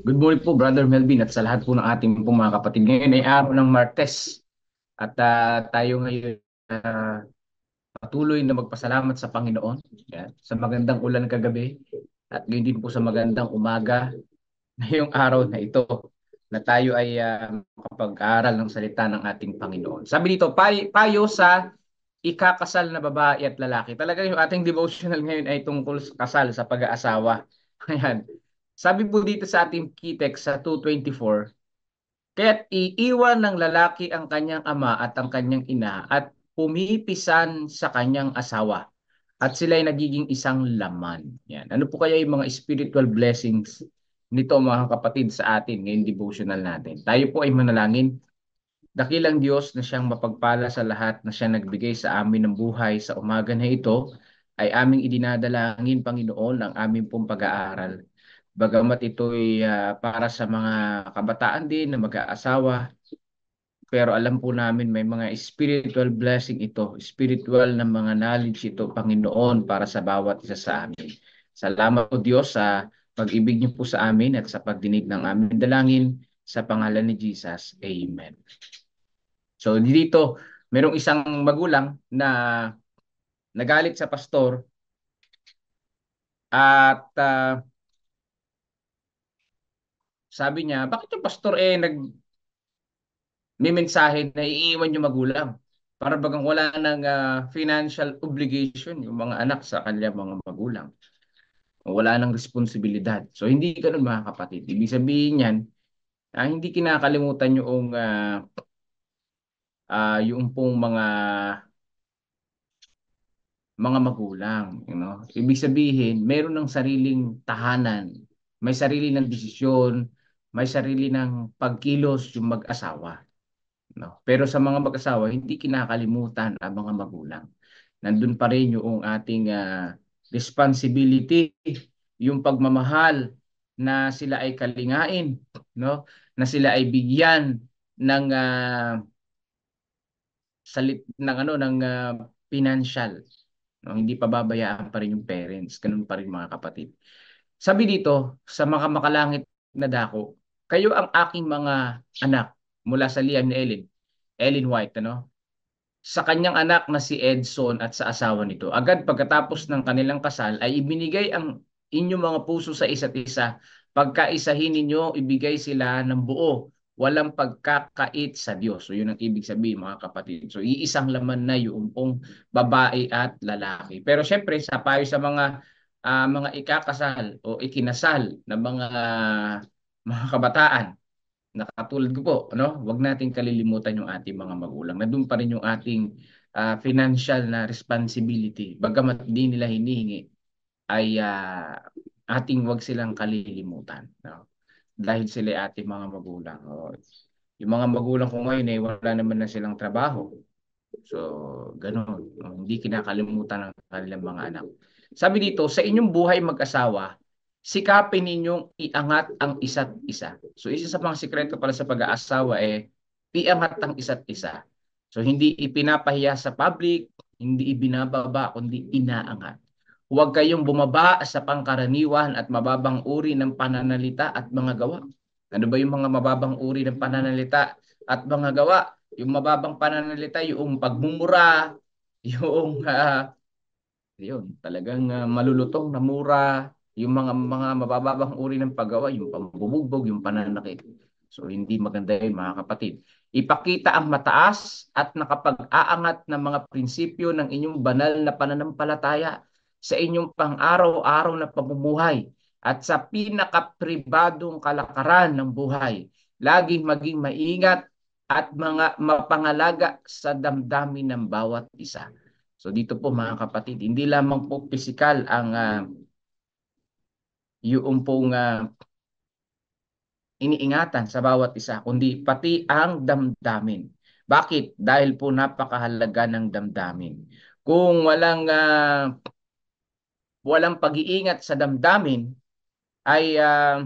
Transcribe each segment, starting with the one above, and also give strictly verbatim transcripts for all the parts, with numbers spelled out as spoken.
Good morning po, Brother Melvin, at sa lahat po ng ating po mga kapatid. Ngayon ay araw ng Martes at ah, tayo ngayon ah, patuloy na magpasalamat sa Panginoon, yan, sa magandang ulan kagabi at ngayon din po sa magandang umaga ngayong araw na ito na tayo ay ah, makapag-aral ng salita ng ating Panginoon. Sabi dito, pay payo sa ikakasal na babae at lalaki. Talaga yung ating devotional ngayon ay tungkol sa kasal, sa pag-aasawa. Ayan. Sabi po dito sa ating key text sa two twenty-four, kaya't iiwan ng lalaki ang kanyang ama at ang kanyang ina at pumipisan sa kanyang asawa at sila ay nagiging isang laman. Yan. Ano po kaya yung mga spiritual blessings nito mga kapatid sa atin ngayong devotional natin? Tayo po ay manalangin. Dakilang Diyos na siyang mapagpala sa lahat na siya nagbigay sa amin ng buhay sa umaga na ito ay aming idinadalangin, Panginoon, ang aming pong pag-aaral. Bagamat ito'y ah, para sa mga kabataan din na mag-aasawa, pero alam po namin may mga spiritual blessing ito, spiritual na mga knowledge ito, Panginoon, para sa bawat isa sa amin. Salamat po Diyos sa pag-ibig niyo po sa amin at sa pagdinig ng aming dalangin sa pangalan ni Jesus. Amen. So dito, merong isang magulang na nagalit sa pastor at ah, sabi niya, bakit yung pastor eh nag may mensahe na iiwan yung magulang? Para bagang wala ng ah, financial obligation yung mga anak sa kanilang mga magulang. Wala ng responsibilidad. So hindi ganun mga kapatid. Ibig sabihin niyan, ah, hindi kinakalimutan yung ah, ah, yung pong mga mga magulang, you know. Ibig sabihin, meron ng sariling tahanan, may sarili ng desisyon, may sarili ng pagkilos yung mag-asawa, no. Pero sa mga mag-asawa, hindi kinakalimutan ang mga magulang. Nandun pa rin yung ating ah, responsibility, yung pagmamahal na sila ay kalingain, no? Na sila ay bigyan ng ah, salit ng ano ng ah, financial. No, hindi pa babayaan pa rin yung parents, ganun pa rin mga kapatid. Sabi dito, sa mga makalangit na dako, kayo ang aking mga anak mula sa lian ni Ellen, Ellen White, ano? Sa kanyang anak na si Edson at sa asawa nito. Agad pagkatapos ng kanilang kasal ay ibinigay ang inyong mga puso sa isa't isa. Pagkaisahin ninyo, ibigay sila ng buo. Walang pagkakait sa Diyos. So yun ang ibig sabihin mga kapatid. So iisang laman na yung pong babae at lalaki. Pero syempre sa payo sa mga ah, mga ikakasal o ikinasal na mga mga kabataan na katulad ko po, ano, wag nating kalilimutan yung ating mga magulang. Nandun pa rin yung ating ah, financial na responsibility. Bagamat hindi nila hinihingi, ay ah, ating wag silang kalilimutan. No? Dahil sila ay ating mga magulang. O, yung mga magulang ko ngayon eh, wala naman na silang trabaho. So, ganun. No? Hindi kinakalimutan ng kanilang mga anak. Sabi dito, sa inyong buhay mag-asawa, sikapin ninyong iangat ang isa't isa. So, isa sa mga sikreto pala sa pag-aasawa eh, iangat ang isa't isa. So, hindi ipinapahiya sa public, hindi ibinababa, kundi inaangat. Huwag kayong bumaba sa pangkaraniwan at mababang uri ng pananalita at mga gawa. Ano ba yung mga mababang uri ng pananalita at mga gawa? Yung mababang pananalita, yung pagmumura, yung ah, yun, talagang ah, malulutong na mura, yung mga mga mabababang uri ng paggawa, yung pambubugbog, yung pananakit. So hindi maganda yun mga kapatid. Ipakita ang mataas at nakapag-aangat ng mga prinsipyo ng inyong banal na pananampalataya sa inyong pang-araw-araw na pamumuhay at sa pinakapribadong kalakaran ng buhay. Laging maging maingat at mga mapangalaga sa damdamin ng bawat isa. So dito po mga kapatid, hindi lamang po pisikal ang uh, yung pong uh, iniingatan sa bawat isa, kundi pati ang damdamin. Bakit? Dahil po napakahalaga ng damdamin. Kung walang uh, walang pag-iingat sa damdamin, ay uh,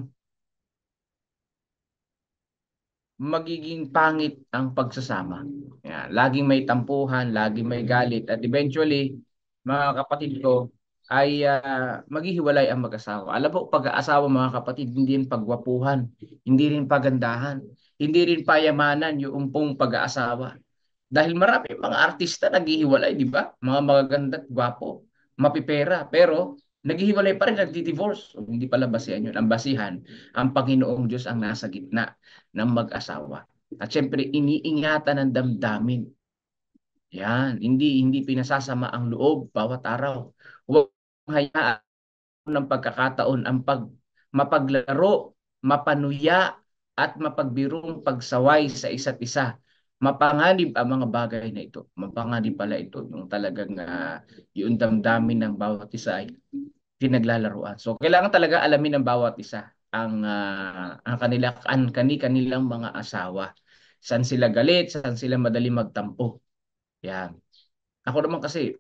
magiging pangit ang pagsasama. Yan. Laging may tampuhan, laging may galit, at eventually, mga kapatid ko, ay ah, maghihiwalay ang mag-asawa. Alam po, pag-aasawa mga kapatid, hindi rin pagwapuhan, hindi rin pagandahan, hindi rin payamanan yung pong pag-aasawa. Dahil marami mga artista naghihiwalay, di ba? Mga magaganda at gwapo, mapipera, pero naghihiwalay pa rin, nagdi-divorce. So, hindi pala basihan yun. Ang basihan, ang Panginoong Diyos ang nasa gitna ng mag-asawa. At syempre, iniingatan ng damdamin. Yan, hindi hindi pinasasama ang loob bawat araw. Huwag hayaan ng pagkakataon ang pag mapaglaro, mapanuya at mapagbirong pagsaway sa isa't isa. Mapanganib ang mga bagay na ito. Mapanganib pala ito yung talagang uh, yung damdamin ng bawat isa ay pinaglalaruan. So kailangan talaga alamin ng bawat isa ang uh, ang kanila ang kani-kanilang mga asawa. Saan sila galit, saan sila madali magtampo. Yan. Ako naman kasi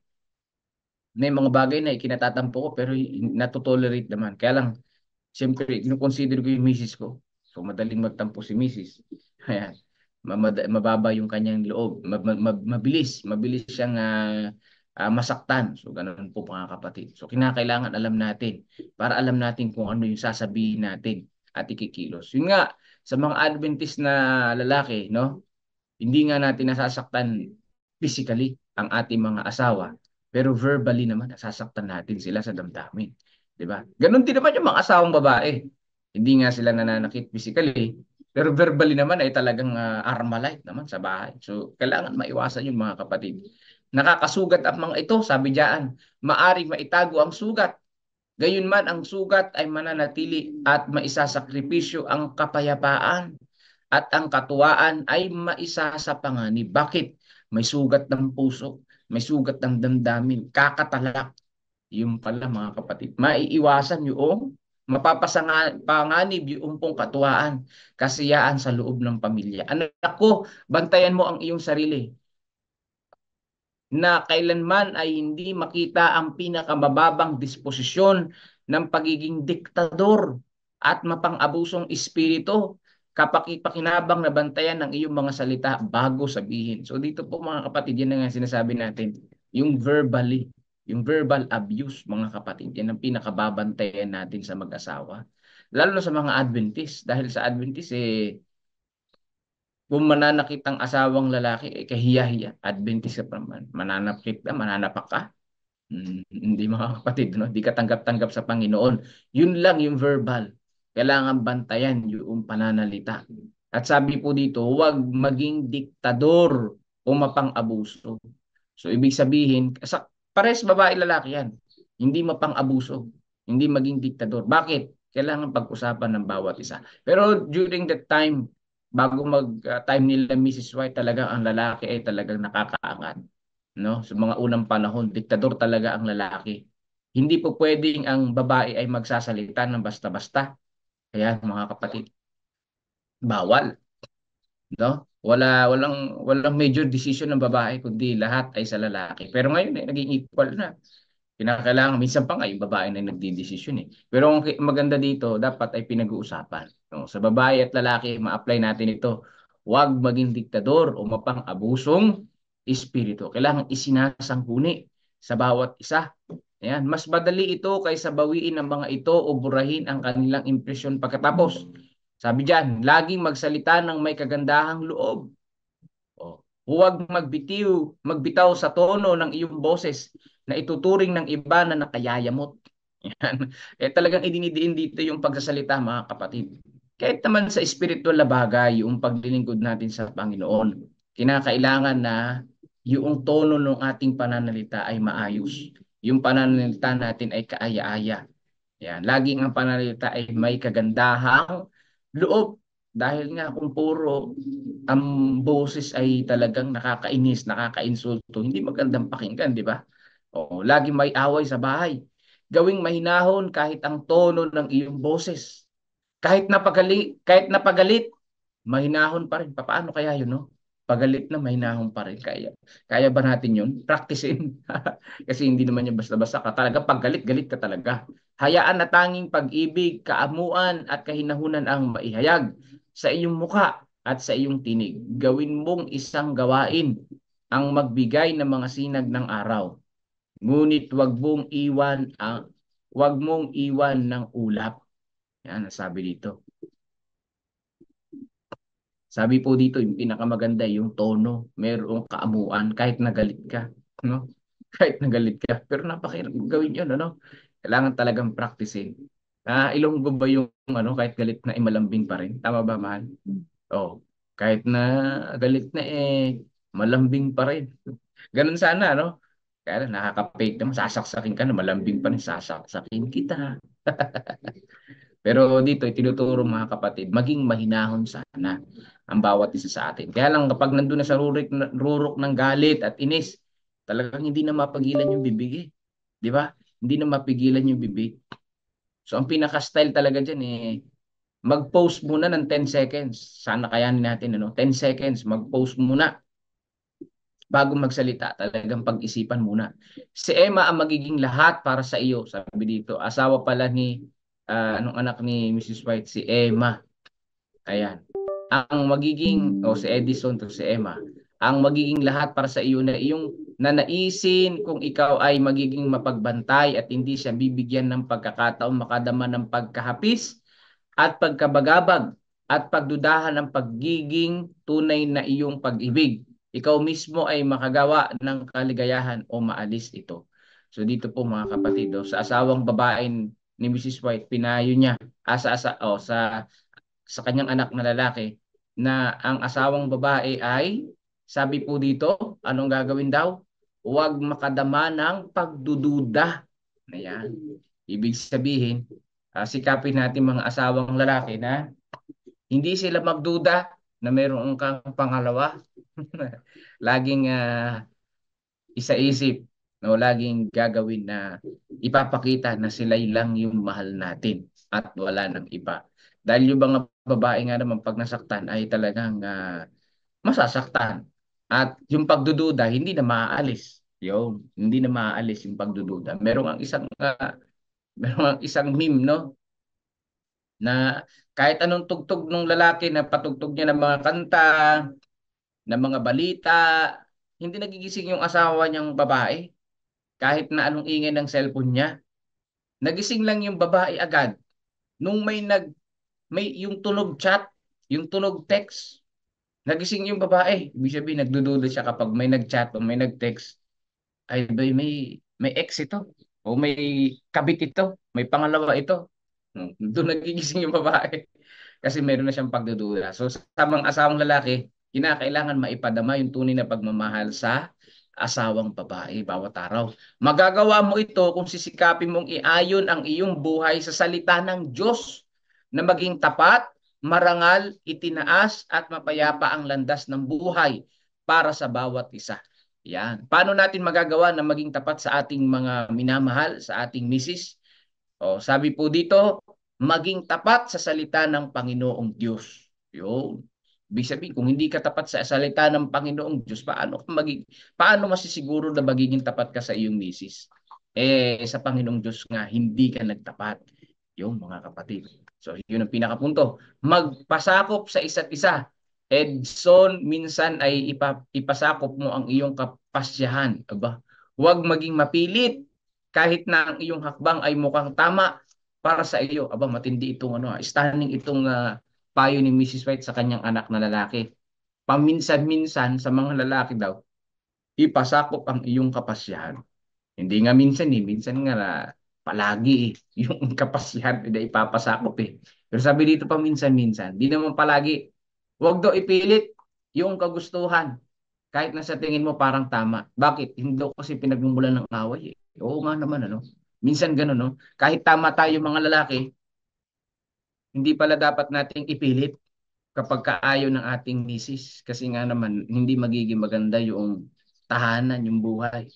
may mga bagay na ikinatatampo ko pero natotolerate naman. Kaya lang, siyempre, kino-consider ko yung misis ko. So, madaling magtampo si misis. Ayan. Mamada- mababa yung kanyang loob. Ma- ma- ma- mabilis. Mabilis siyang ah, ah, masaktan. So, ganun po mga kapatid. So, kinakailangan alam natin para alam natin kung ano yung sasabihin natin at ikikilos. Yun nga, sa mga Adventist na lalaki, no? Hindi nga natin nasasaktan physically ang ating mga asawa, pero verbally naman nasasaktan natin sila sa damdamin. 'Di ba? Ganon din naman yung mga asawang babae. Hindi nga sila nananakit physically, pero verbally naman ay talagang uh, Armalite naman sa bahay. So, kailangan maiwasan yung mga kapatid. Nakakasugat ang mga ito, sabi diyan, maaring maitago ang sugat. Gayunman ang sugat ay mananatili at maisasakripisyo ang kapayapaan at ang katuwaan ay maisa sa panganib. Bakit? May sugat ng puso, may sugat ng damdamin, kakatalak. Yung pala mga kapatid. Maiiwasan yung mapapasanganib yung pong katuwaan, kasiyaan sa loob ng pamilya. Anak ko, bantayan mo ang iyong sarili na kailanman ay hindi makita ang pinakamababang disposisyon ng pagiging diktador at mapang-abusong espiritu kapag ipakinabang na bantayan ng iyong mga salita bago sabihin. So dito po mga kapatid, yan na nga sinasabi natin, yung verbally, yung verbal abuse mga kapatid, yan ang pinakababantayan natin sa mag-asawa. Lalo na sa mga Adventist, dahil sa Adventist eh, kung mananakit ang asawang lalaki, eh, kahiya-hiya. Adventist ka pa man. Mananakit ka, mananapak ka. Hmm, hindi mga kapatid, no? Hindi ka tanggap-tanggap sa Panginoon. Yun lang yung verbal. Kailangan bantayan yung pananalita. At sabi po dito, huwag maging diktador o mapang-abuso. So, ibig sabihin, sa, pares babae lalaki yan. Hindi mapang-abuso. Hindi maging diktador. Bakit? Kailangan pag-usapan ng bawat isa. Pero during that time, bago mag-time uh, nila missus White, talaga ang lalaki ay talagang nakakaangat. No? Sa mga unang panahon, diktador talaga ang lalaki. Hindi po pwedeng ang babae ay magsasalita ng basta-basta. Kaya mga kapatid, bawal, no? Wala walang walang major decision ng babae kundi lahat ay sa lalaki. Pero ngayon eh, naging equal na. Kinakailangan, minsan pa nga yung babae na nagdidesisyon eh. Pero ang maganda dito, dapat ay pinag-uusapan. No? Sa babae at lalaki, ma-apply natin ito. Huwag maging diktador o mapang-abusong espiritu. Kailangan isinasangguni sa bawat isa. Ayan. Mas madali ito kaysa bawiin ang mga ito o burahin ang kanilang impresyon pagkatapos. Sabi diyan, laging magsalita ng may kagandahang loob. Oh. Huwag magbitiw, magbitaw sa tono ng iyong boses na ituturing ng iba na nakayayamot. Yan. Eh talagang idinidiin dito yung pagsasalita mga kapatid. Kahit naman sa spiritual na bagay, yung paglilingkod natin sa Panginoon, kinakailangan na yung tono ng ating pananalita ay maayos. Yung pananalita natin ay kaaya-aya. Yan. Laging ang pananalita ay may kagandahang loob. Dahil nga kung puro ang boses ay talagang nakakainis, nakakainsulto, hindi magandang pakinggan, di ba? Oo, lagi may away sa bahay. Gawing mahinahon kahit ang tono ng iyong boses. Kahit napagalit, kahit napagalit, mahinahon pa rin. Paano kaya yun, no? Pagalit na mahinahon pa rin. Kaya, kaya ba natin yun? Practicein. Kasi hindi naman yung basta-basta ka. Talaga paggalit, galit ka talaga. Hayaan na tanging pag-ibig, kaamuan at kahinahunan ang maihayag sa iyong muka at sa iyong tinig. Gawin mong isang gawain ang magbigay ng mga sinag ng araw. Ngunit wag mong iwan ang wag mong iwan ng ulap. Yan ang sabi dito. Sabi po dito, yung pinakamaganda, yung tono, merong kaamuan kahit nagalit ka, no? Kahit nagalit ka. Pero napakahirap gawin yun, ano? Kailangan talagang practicein. Ah, Ilonggo ba yung ano, kahit galit na, eh, malambing pa rin? Tama ba, mahal? Oh, kahit na galit na, eh, malambing pa rin. Ganun sana, no? Kaya lang, nakaka-fake naman, sasaksakin ka na, malambing pa rin, sasaksakin kita. Pero dito, itinuturo mga kapatid, maging mahinahon sana ang bawat isa sa atin. Kaya lang kapag nandun na sa rurok, rurok ng galit at inis, talagang hindi na mapagilan yung bibig eh. Di ba? Hindi na mapigilan yung bibig. So ang pinaka-style talaga dyan eh, mag-post muna ng ten seconds. Sana kayanin natin, ano? ten seconds, mag-post muna bago magsalita. Talagang pag-isipan muna. Si Emma ang magiging lahat para sa iyo. Sabi dito, asawa pala ni, ah, anong anak ni missus White, si Emma. Ayan. Ang magiging, o si Edison to si Emma, ang magiging lahat para sa iyo na iyong nanaisin kung ikaw ay magiging mapagbantay at hindi siya bibigyan ng pagkakataon makadama ng pagkahapis at pagkabagabag at pagdudahan ng pagiging tunay na iyong pag-ibig. Ikaw mismo ay makagawa ng kaligayahan o maalis ito. So dito po mga kapatid, oh, sa asawang babae ni missus White, pinayo niya asa asa oh, sa sa kanyang anak na lalaki na ang asawang babae ay, sabi po dito, anong gagawin daw? Huwag makadama ng pagdududa. Ayan. Ibig sabihin, uh, sikapin natin mga asawang lalaki na hindi sila magduda na mayroon kang pangalawa. Laging uh, isaisip, no, laging gagawin na ipapakita na sila lang yung mahal natin at wala nang iba. Dahil yung mga babae nga naman pag nasaktan ay talagang uh, masasaktan. At yung pagdududa hindi na maaalis. Yung hindi na maaalis yung pagdududa. Meron ang isang uh, meron ang isang meme, no, na kahit anong tugtog ng lalaki na patugtog niya ng mga kanta, ng mga balita, hindi nagigising yung asawa niyang babae kahit na anong ingay ng cellphone niya. Nagising lang yung babae agad nung may nag may yung tunog chat, yung tunog text. Nagising yung babae. Ibig sabihin nagdududa siya kapag may nag-chat o may nag-text. Ay bay, may may ex ito o may kabit ito, may pangalawa ito. Hmm, doon nagigising yung babae kasi meron na siyang pagdududa. So sa mga asawang lalaki, kinakailangan maipadama yung tunay na pagmamahal sa asawang babae bawat araw. Magagawa mo ito kung sisikapin mong iayon ang iyong buhay sa salita ng Diyos na maging tapat, marangal, itinaas at mapayapa ang landas ng buhay para sa bawat isa. Yan. Paano natin magagawa na maging tapat sa ating mga minamahal, sa ating misis? O, sabi po dito, maging tapat sa salita ng Panginoong Diyos. Yun. Ibig sabihin, kung hindi ka tapat sa salita ng Panginoong Diyos, paano ka magig paano masisiguro na magiging tapat ka sa iyong misis? Eh, sa Panginoong Diyos nga, hindi ka nagtapat. Yung mga kapatid. So, yun ang pinakapunto. Magpasakop sa isa't isa. Edson, minsan ay ipa, ipasakop mo ang iyong kapasyahan. Aba, huwag maging mapilit kahit na ang iyong hakbang ay mukhang tama para sa iyo. Aba, matindi itong ano, stunning itong uh, payo ni missus White sa kanyang anak na lalaki. Paminsan-minsan sa mga lalaki daw, ipasakop ang iyong kapasyahan. Hindi nga minsan eh, minsan nga na palagi eh, yung kapasyahan na ipapasakop eh. Pero sabi dito pa minsan-minsan, di naman palagi. Huwag daw ipilit yung kagustuhan kahit na sa tingin mo parang tama. Bakit? Hindi daw kasi pinagmumulan ng away eh. Oo nga naman ano. Minsan gano'n no. Kahit tama tayo mga lalaki, hindi pala dapat nating ipilit kapag kaayo ng ating misis. Kasi nga naman, hindi magiging maganda yung tahanan, yung buhay.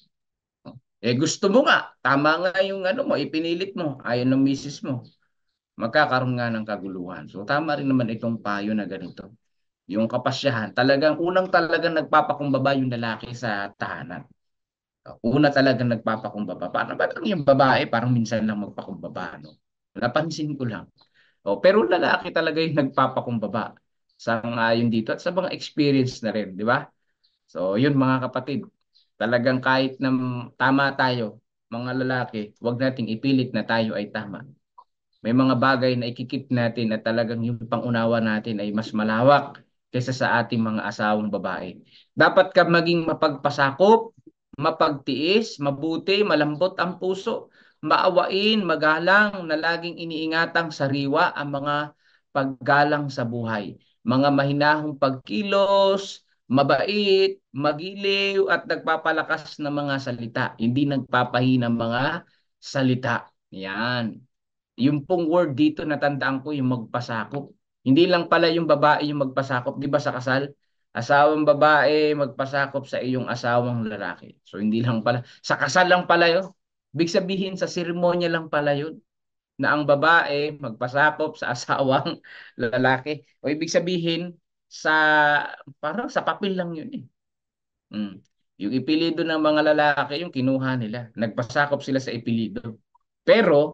Eh gusto mo nga, tama nga yung ano mo, ipinilit mo, ayaw ng misis mo. Magkakaroon nga ng kaguluhan. So tama rin naman itong payo na ganito. Yung kapasyahan, talagang unang talagang nagpapakumbaba yung lalaki sa tahanan. Una talagang nagpapakumbaba. Paano ba lang yung babae, parang minsan lang magpakumbaba, no? Napansin ko lang. O, pero lalaki talaga yung nagpapakumbaba sa ayon dito at sa mga experience na rin, di ba? So, yun mga kapatid. Talagang kahit na tama tayo, mga lalaki, wag nating ipilit na tayo ay tama. May mga bagay na ikikip natin at talagang yung pangunawa natin ay mas malawak kaysa sa ating mga asawang babae. Dapat ka maging mapagpasakop, mapagtiis, mabuti, malambot ang puso, maawain, magalang, na laging iniingatang sariwa ang mga paggalang sa buhay. Mga mahinahong pagkilos, mabait, magiliw at nagpapalakas ng mga salita, hindi nagpapahinang mga salita. Yan. Yung pong word dito natandaan ko yung magpasakop. Hindi lang pala yung babae yung magpasakop, 'di ba sa kasal? Asawang babae magpasakop sa iyong asawang lalaki. So hindi lang pala sa kasal lang pala 'yon. Big sabihin sa seremonya lang pala 'yon na ang babae magpasakop sa asawang lalaki. O ibig sabihin sa parang sa papel lang 'yun eh. Mm. Yung ipilido ng mga lalaki yung kinuha nila. Nagpasakop sila sa ipilido. Pero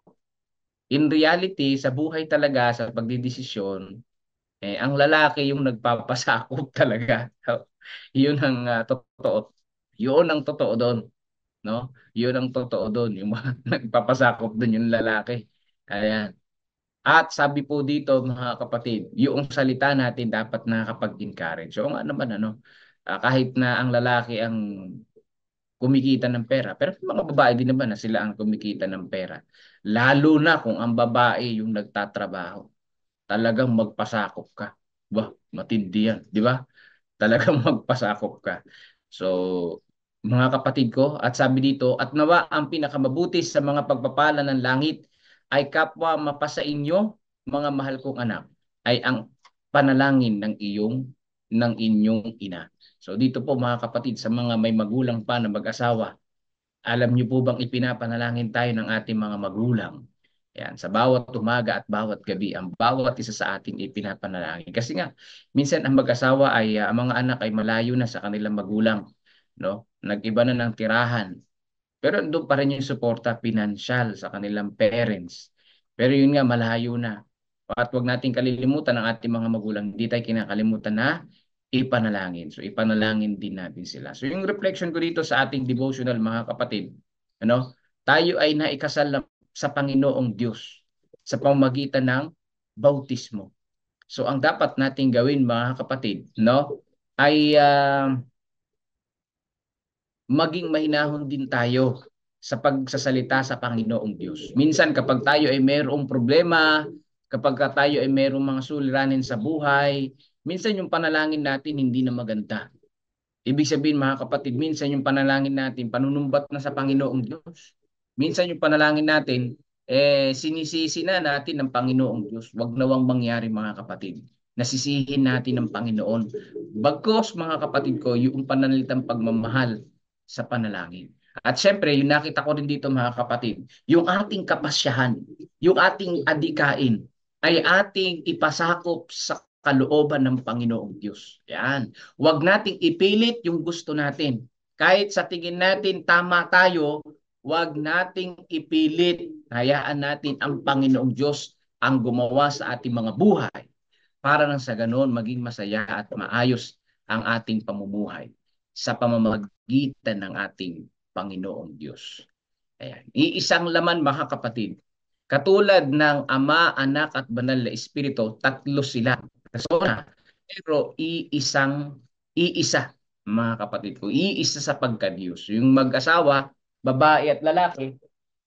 in reality, sa buhay talaga, sa pagdidesisyon, eh, ang lalaki yung nagpapasakop talaga. Yun ang uh, totoo. Yun ang totoo doon. No? Yun ang totoo doon. Yung mga nagpapasakop doon yung lalaki. Ayan. At sabi po dito mga kapatid, yung salita natin dapat nakakapag-encourage. So nga naman ano, uh, kahit na ang lalaki ang kumikita ng pera. Pero mga babae din naman na sila ang kumikita ng pera. Lalo na kung ang babae yung nagtatrabaho. Talagang magpasakop ka. Bah, matindi yan. Di ba? Talagang magpasakop ka. So, mga kapatid ko, at sabi dito, at nawa ang pinakamabuti sa mga pagpapala ng langit ay kapwa mapasa inyo, mga mahal kong anak, ay ang panalangin ng iyong ng inyong ina. So dito po mga kapatid, sa mga may magulang pa na mag-asawa, alam niyo po bang ipinapanalangin tayo ng ating mga magulang? Yan, sa bawat umaga at bawat gabi, ang bawat isa sa atin ipinapanalangin. Kasi nga, minsan ang mag-asawa ay, uh, ang mga anak ay malayo na sa kanilang magulang. No? Nag-iba na ng tirahan. Pero doon pa rin yung suporta pinansyal sa kanilang parents. Pero yun nga, malayo na. At huwag nating kalilimutan ang ating mga magulang. Hindi tayo kinakalimutan na ipanalangin. So ipanalangin din natin sila. So yung reflection ko dito sa ating devotional mga kapatid, ano, tayo ay naikasal sa Panginoong Diyos sa pamamagitan ng bautismo. So ang dapat nating gawin mga kapatid, no, ay uh, maging mahinahon din tayo sa pagsasalita sa Panginoong Diyos. Minsan kapag tayo ay mayroong problema, kapag tayo ay mayroong mga suliranin sa buhay, minsan yung panalangin natin hindi na maganda. Ibig sabihin mga kapatid, minsan yung panalangin natin panunumbat na sa Panginoong Diyos. Minsan yung panalangin natin, eh, sinisisi na natin ng Panginoong Diyos. Huwag nawang mangyari mga kapatid. Nasisihin natin ng Panginoon. Bagkos mga kapatid ko, yung pananalitang pagmamahal sa panalangin. At syempre, yung nakita ko rin dito mga kapatid, yung ating kapasyahan, yung ating adikain, ay ating ipasakop sa kalooban ng Panginoong Diyos. Yan. Huwag nating ipilit yung gusto natin. Kahit sa tingin natin tama tayo, huwag nating ipilit. Hayaan natin ang Panginoong Diyos ang gumawa sa ating mga buhay para nang sa ganoon maging masaya at maayos ang ating pamumuhay sa pamamagitan ng ating Panginoong Diyos. Ayan. Iisang laman mga kapatid. Katulad ng Ama, Anak at Banal na Espiritu, tatlo sila. Persona, pero iisang, iisa mga kapatid ko. Iisa sa pagka-Diyos. Yung mag-asawa, babae at lalaki,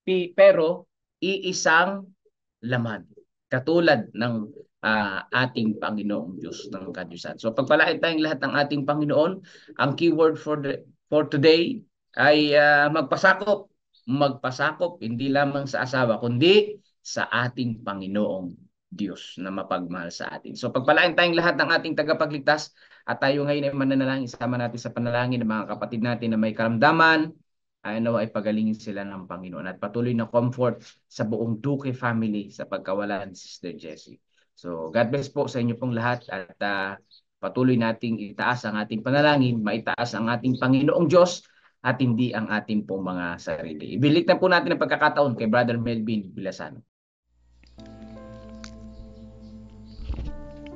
pero iisang laman. Katulad ng uh, ating Panginoong Diyos ng Kadiyusan. So pagpalain tayong lahat ng ating Panginoon, ang keyword for the for today ay uh, magpasakop. Magpasakop hindi lamang sa asawa kundi sa ating Panginoong Diyos na mapagmahal sa atin. So pagpalain tayong lahat ng ating tagapagligtas at tayo ngayon ay mananalangin, isama natin sa panalangin ng mga kapatid natin na may karamdaman, ay nawa ay pagalingin sila ng Panginoon at patuloy na comfort sa buong Duque family sa pagkawala ni Sister Jessie. So God bless po sa inyo pong lahat at uh, patuloy nating itaas ang ating panalangin, maitaas ang ating Panginoong Diyos at hindi ang ating pong mga sarili. Ibilik na po natin ang pagkakataon kay Brother Melvin Bilasano.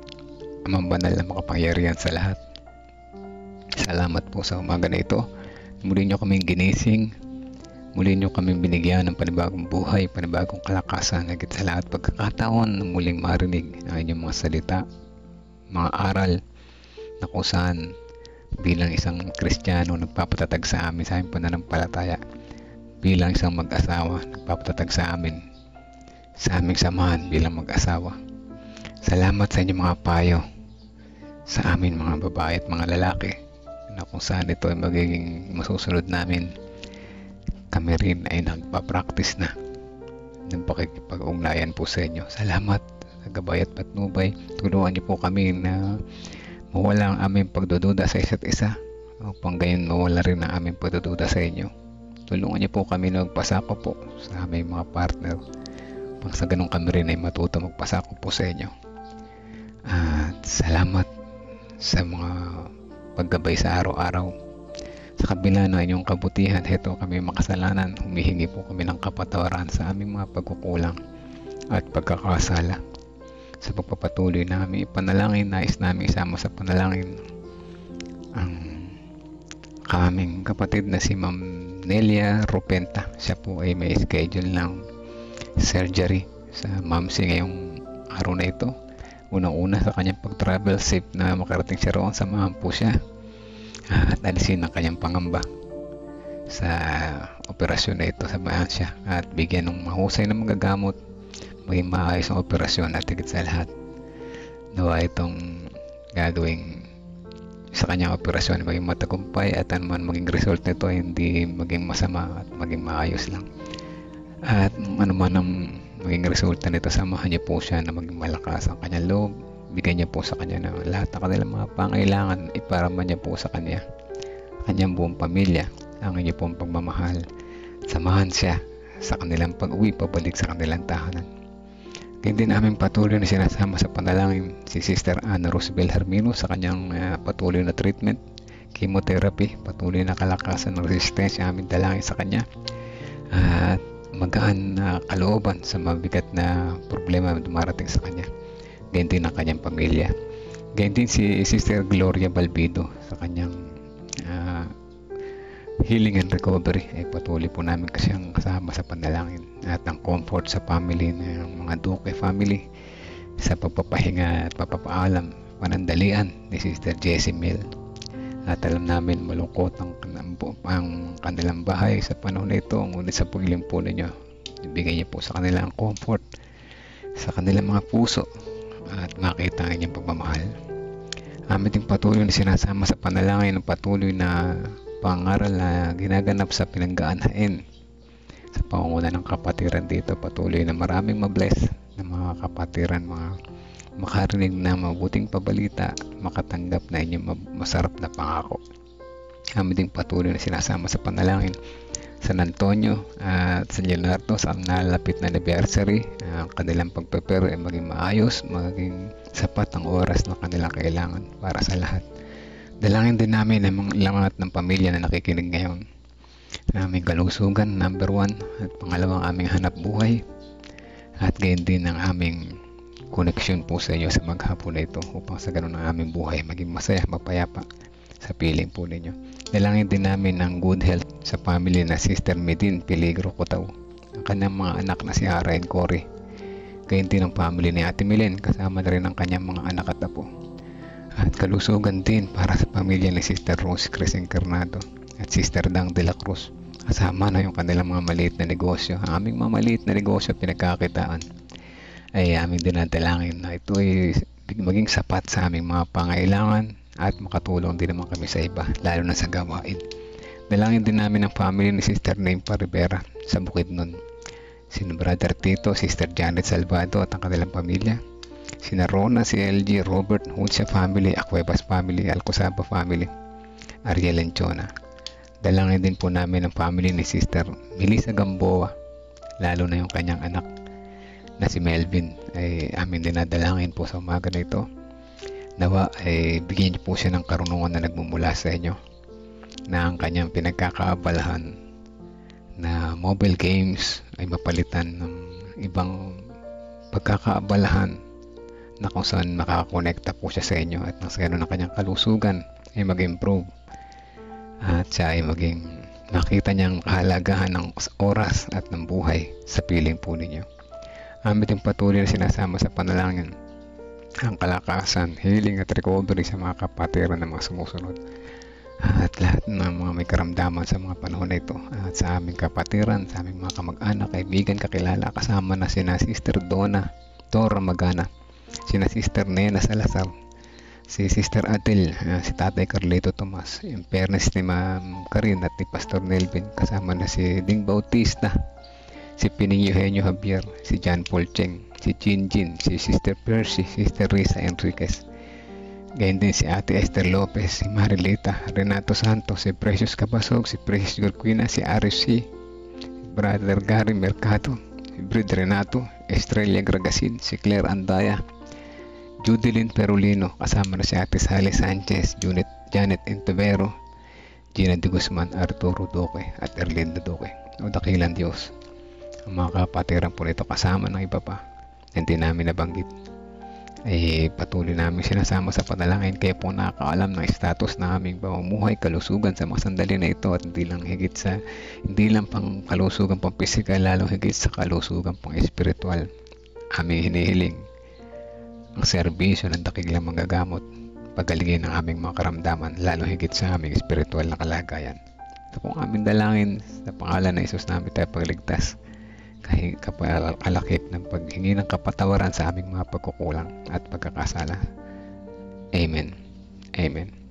Amang banal na makapangyarihan sa lahat. Salamat po sa umaga na ito Muli niyo kaming ginising, muli niyo kaming binigyan ng panibagong buhay, panibagong kalakasan, higit sa lahat pagkakataon na muling marinig ang inyong mga salita, mga aral na kung saan bilang isang Kristiyano nagpapatatag sa amin sa aming pananampalataya, bilang isang mag-asawa nagpapatatag sa amin sa aming samahan bilang mag-asawa. Salamat sa inyong mga payo sa amin mga babae at mga lalaki, na kung saan ito ay magiging masusunod namin. Kami rin ay nagpa-practice na ng pakikipag-ugnayan po sa inyo. Salamat sa gabay at patnubay. Tulungan niyo po kami na mawala ang aming pagdududa sa isa't isa, upang gayon mawala rin ang aming pagdududa sa inyo. Tulungan niyo po kami na magpasako po sa aming mga partner, upang sa ganun kami rin ay matuto magpasako po sa inyo. At salamat sa mga paggabay sa araw-araw. Sa kabila ng inyong kabutihan, heto kami makasalanan, humihingi po kami ng kapatawaran sa aming mga pagkukulang at pagkakasala. Sa pagpapatuloy na aming ipanalangin, nais namin isama sa panalangin ang kaming kapatid na si Ma'am Nelia Rupenta. Siya po ay may schedule ng surgery sa mamsi ngayong araw na ito. Unang-una sa kanyang pag-travel, safe na makarating siya roon, samahan po siya at alisin ang kanyang pangamba sa operasyon na ito, samahan siya at bigyan ng mahusay na magagamot, maging maayos ang operasyon, at higit sa lahat nawa itong gagawing sa kanyang operasyon maging matagumpay, at anuman maging result nito hindi maging masama at maging maayos lang. At anuman ang maging resulta nito, samahan niyo po siya na maging malakas ang kanyang loob. Bigyan niya po sa kanya ng lahat ng kanilang mga pangailangan. Iparama niya po sa kanya, kanyang buong pamilya, ang inyo pong pagmamahal. Samahan siya sa kanilang pag-uwi pabalik sa kanilang tahanan. Ganyan din namin patuloy na sinasama sa panalangin si Sister Ana Rosbel Hermino sa kanyang uh, patuloy na treatment, chemotherapy, patuloy na kalakasan ng resistensya. Aming dalangin sa kanya at uh, magaan na kalooban sa mabigat na problema na dumarating sa kanya. Ganyan din ang kanyang pamilya. Ganyan din si Sister Gloria Balbido sa kanyang uh, healing and recovery. Ay patuloy po namin kasi ang kasama sa panalangin, at ang comfort sa family ng mga Duque family sa pagpapahinga at pagpapaalam, panandalian ni Sister Jessie Mill. At alam namin malungkot ang, ang kanilang bahay sa panahon na ito, ngunit sa pagiling po ninyo, ibigay niyo po sa kanila ang comfort sa kanilang mga puso at makita ang inyong pagmamahal. Amin din patuloy na sinasama sa panalangin ng patuloy na pangaral na ginaganap sa Pinanggaanhain sa pangunguna ng kapatiran dito. Patuloy na maraming mabless na mga kapatiran, mga makarinig na mabuting pabalita, makatanggap na inyong masarap na pangako. Kami din patuloy na sinasama sa panalangin San Antonio at San Leonardo sa nalalapit na anniversary. Ang kanilang pagpepero ay maging maayos, maging sapat ang oras na kanilang kailangan para sa lahat. Dalangin din namin ang mga lahat ng pamilya na nakikinig ngayon. Aming kalusugan, number one, at pangalawang aming hanap buhay, at gayon din ang aming koneksyon po sa inyo sa maghapon na ito, upang sa ganun ang aming buhay maging masaya, mapayapa sa piling po ninyo. Dalangin din namin ang good health sa family na Sister Medin Peligro Cotao, ang kanyang mga anak na si Hara and Cory. Gayon din ang family ni Ate Milen, kasama na rin ang kanyang mga anak at apo. At kalusugan din para sa pamilya ni Sister Rose Cris Encarnado at Sister Dang de la Cruz. Kasama na yung kanilang mga maliit na negosyo. Ang aming mga maliit na negosyo pinagkakitaan ay aming dinadalangin na ito ay maging sapat sa aming mga pangailangan at makatulong din naman kami sa iba, lalo na sa gawain. Dalangin din namin ang family ni Sister Neympa Rivera sa Bukidnon, sina Brother Tito, Sister Janet Salvado at ang kanilang pamilya, sina Rona, si L G, Robert, Hunsia family, Acuevas family, Alcosaba family, Ariel Enchona. Dalangin din po namin ang family ni Sister Melissa Gamboa, lalo na yung kanyang anak na si Melvin. Ay amin din nadalangin po sa umaga na ito, nawa ay bigyan niyo po siya ng karunungan na nagmumula sa inyo, na ang kanyang pinagkakaabalahan na mobile games ay mapalitan ng ibang pagkakaabalahan na kung saan makakonekta po siya sa inyo, at nang sa ganun ang kanyang kalusugan ay mag-improve at siya ay maging makita niyang kahalagahan ng oras at ng buhay sa piling po ninyo. Amin din patuloy na sinasama sa panalangin ang kalakasan, healing at recovery sa mga kapatiran ng mga sumusunod at lahat ng mga may karamdaman sa mga panahon na ito, at sa aming kapatiran, sa aming mga kamag-anak, kaibigan, kakilala, kasama na sina Sister Donna Dora Magana, sina Sister Nena Salazar, si Sister Adel, uh, si Tatay Carlito Tomas, yung parents ni Ma'am Karin at ni Pastor Nelvin, kasama na si Ding Bautista, si Pining Eugenio Javier, si John Paul Cheng, si Jin Jin, si Sister Percy, Sister Risa Enriquez, gayon din si Ate Esther Lopez, si Marilita, Renato Santos, si Precious Cabasog, si Precious Gorquina, si Aris C, Brother Gary Mercado, si Brid Renato, Estrella Gragasin, si Claire Andaya, Judilyn Perulino, kasama na si Ate Sally Sanchez, Janet, Janet Entevero, Gina de Guzman, Arturo Duque, at Erlinda Duque. O dakilang Diyos, ang mga kapatiran po nito kasama ng iba pa, hindi namin nabanggit, ay patuloy namin sinasama sa panalangin. Kaya po nakakaalam ng status na aming pamumuhay, kalusugan sa mga sandali na ito, at hindi lang higit sa hindi lang pang kalusugan pang pisikal, lalong higit sa kalusugan pang espiritual. Aming hinihiling ang serbisyo ng dakilang manggagamot, pagaligin ng aming mga karamdaman, lalong higit sa aming espiritual na kalagayan. Ito pong aming dalangin sa pangalan ng Isus namin tayo pagligtas, kalakip ng paghingi ng kapatawaran sa aming mga pagkukulang at pagkakasala. Amen. Amen.